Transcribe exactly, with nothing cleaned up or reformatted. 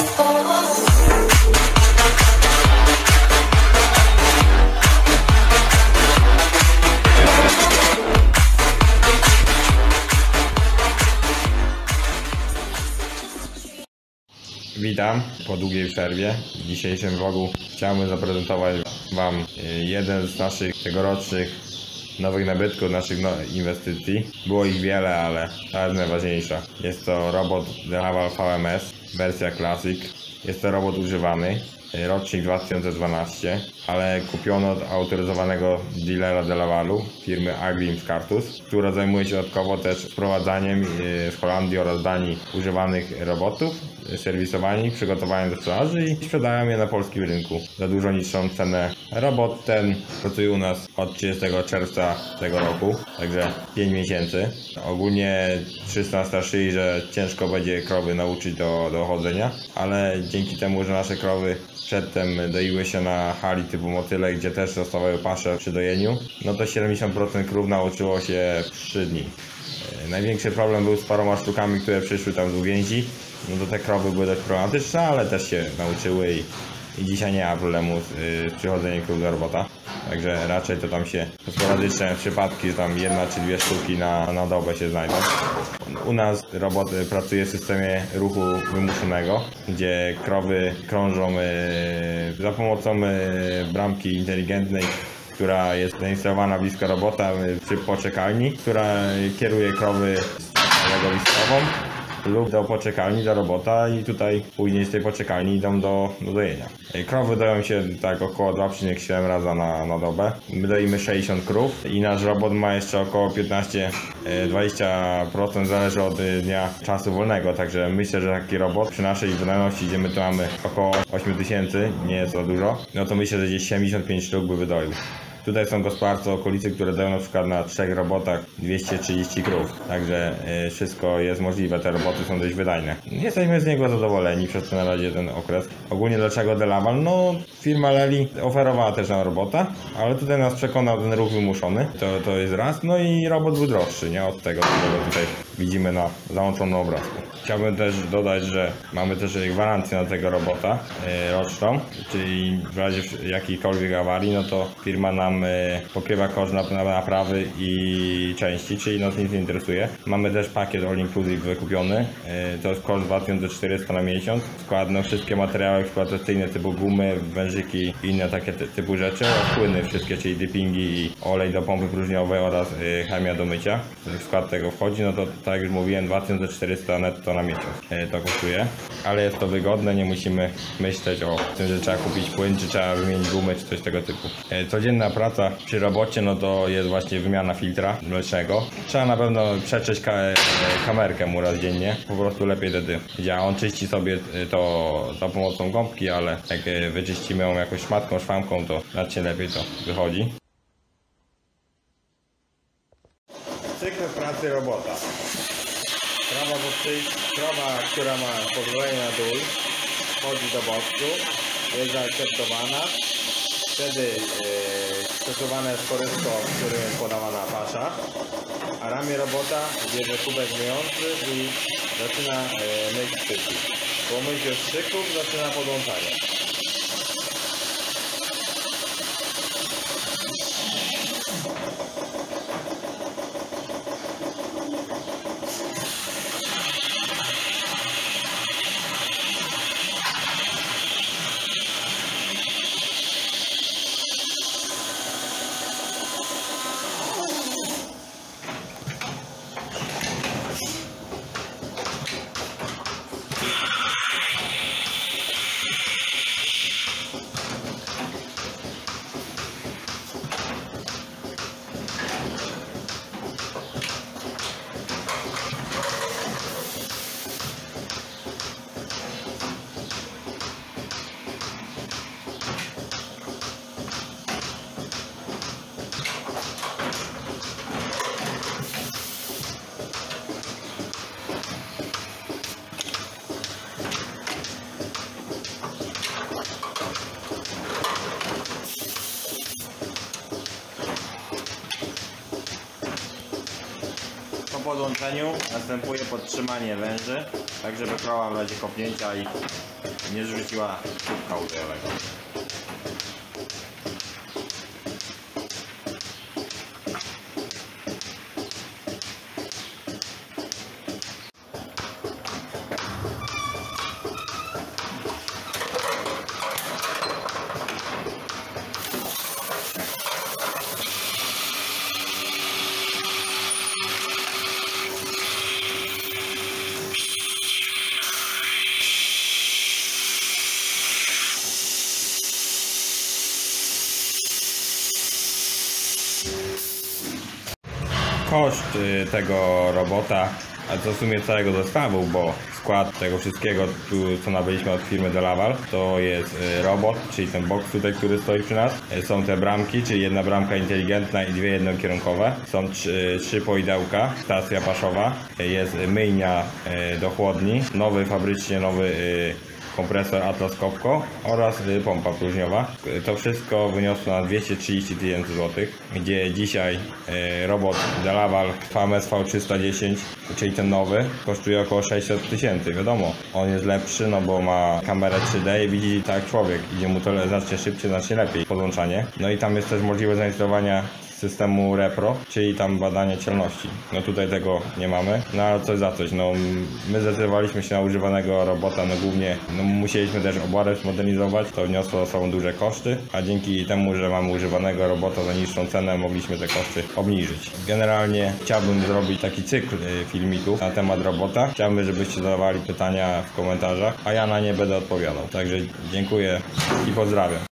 Witam po długiej przerwie. W dzisiejszym vlogu chciałbym zaprezentować Wam jeden z naszych tegorocznych nowych nabytków, naszych no inwestycji. Było ich wiele, ale ta jest najważniejsza. Jest to robot Delaval V M S, wersja Classic. Jest to robot używany, rocznik dwa tysiące dwunasty, ale kupiony od autoryzowanego dealera Delavalu, firmy Agrim z Kartus, która zajmuje się dodatkowo też wprowadzaniem z Holandii oraz Danii używanych robotów, serwisowaniem ich, przygotowaniem do sprzedaży i sprzedają je na polskim rynku za dużo niższą cenę. Robot ten pracuje u nas od trzydziestego czerwca tego roku, także pięć miesięcy. Ogólnie trzysta na starszyi, że ciężko będzie krowy nauczyć do, do chodzenia, ale dzięki temu, że nasze krowy przedtem doiły się na hali typu motyle, gdzie też dostawały paszę przy dojeniu, no to siedemdziesiąt procent krów nauczyło się w trzy dni. Największy problem był z paroma sztukami, które przyszły tam z uwięzi. No to te krowy były dość problematyczne, ale też się nauczyły i, i dzisiaj nie ma problemu z, z przychodzeniem krów do robota. Także raczej to tam się sporadyczne przypadki, że tam jedna czy dwie sztuki na, na dobę się znajdą. U nas robot pracuje w systemie ruchu wymuszonego, gdzie krowy krążą y, za pomocą y, bramki inteligentnej, która jest zainstalowana blisko robota przy poczekalni, która kieruje krowy legowiskową lub do poczekalni, do robota i tutaj później z tej poczekalni idą do, do dojenia. Krowy doją się tak około dwa przecinek siedem razy na, na dobę. My doimy sześćdziesiąt krów i nasz robot ma jeszcze około piętnaście do dwudziestu procent zależy od dnia czasu wolnego, także myślę, że taki robot przy naszej wydajności, gdzie my tu mamy około osiem tysięcy, nie jest to dużo, no to myślę, że gdzieś siedemdziesiąt pięć sztuk by wydoił. Tutaj są gospodarce okolicy, które dają na przykład na trzech robotach dwieście trzydzieści krów, także y, wszystko jest możliwe, te roboty są dość wydajne. Jesteśmy z niego zadowoleni przez ten na razie ten okres. Ogólnie dlaczego Delaval? No firma Lely oferowała też nam robota, ale tutaj nas przekonał ten ruch wymuszony, to, to jest raz, no i robot był droższy, nie od tego, którego tutaj widzimy na załączonym obrazku. Chciałbym też dodać, że mamy też gwarancję na tego robota y, roczną, czyli w razie jakiejkolwiek awarii, no to firma nam y, pokrywa koszt na, na naprawy i części, czyli nas nic nie interesuje. Mamy też pakiet all inclusive wykupiony, y, to jest koszt dwa tysiące czterysta na miesiąc. Składno wszystkie materiały eksploatacyjne typu gumy, wężyki i inne takie ty, typu rzeczy oraz płyny wszystkie, czyli dippingi i olej do pompy próżniowej oraz y, chemia do mycia. W skład tego wchodzi, no to tak jak już mówiłem, dwa tysiące czterysta netto na miesiąc to kosztuje, ale jest to wygodne, nie musimy myśleć o tym, że trzeba kupić płyn, czy trzeba wymienić gumy, czy coś tego typu. Codzienna praca przy robocie, no to jest właśnie wymiana filtra mlecznego. Trzeba na pewno przetrzeć ka kamerkę mu raz dziennie, po prostu lepiej wtedy działa. On czyści sobie to za pomocą gąbki, ale jak wyczyścimy ją jakąś szmatką, szwamką, to znacznie lepiej to wychodzi. Cykl pracy robota. Krowa, krowa, która ma pozwolenie na dół, wchodzi do boksu, jest zaakceptowana, wtedy yy, stosowane jest korysko, w którym jest podawana pasza, a ramię robota bierze kubek myjący i zaczyna yy, myć szczyki. Po myciu szczyków zaczyna podłączanie. Po podłączeniu następuje podtrzymanie węży, tak żeby krowa w razie kopnięcia i nie zrzuciła kubka ulejowego. Koszt y, tego robota, a to w sumie całego zestawu, bo skład tego wszystkiego, tu, co nabyliśmy od firmy Delaval, to jest y, robot, czyli ten box tutaj, który stoi przy nas. Y, są te bramki, czyli jedna bramka inteligentna i dwie jednokierunkowe. Są trzy, trzy poidełka, stacja paszowa, y, jest myjnia y, do chłodni, nowy fabrycznie nowy y, kompresor Atlas Copco oraz y, pompa próżniowa. Y, to wszystko wyniosło na dwieście trzydzieści tysięcy złotych, gdzie dzisiaj y, robot Delaval V M S V trzysta dziesięć, czyli ten nowy, kosztuje około sześćset tysięcy. Wiadomo, on jest lepszy, no bo ma kamerę trzy D i widzi tak jak człowiek. Idzie mu to znacznie szybciej, znacznie lepiej podłączanie. No i tam jest też możliwość zainstalowania systemu Repro, czyli tam badanie celności. No tutaj tego nie mamy, no ale coś za coś. No my zdecydowaliśmy się na używanego robota, no głównie no, musieliśmy też oborę zmodernizować, to wniosło za sobą duże koszty, a dzięki temu, że mamy używanego robota za niższą cenę, mogliśmy te koszty obniżyć. Generalnie chciałbym zrobić taki cykl filmików na temat robota. Chciałbym, żebyście zadawali pytania w komentarzach, a ja na nie będę odpowiadał. Także dziękuję i pozdrawiam.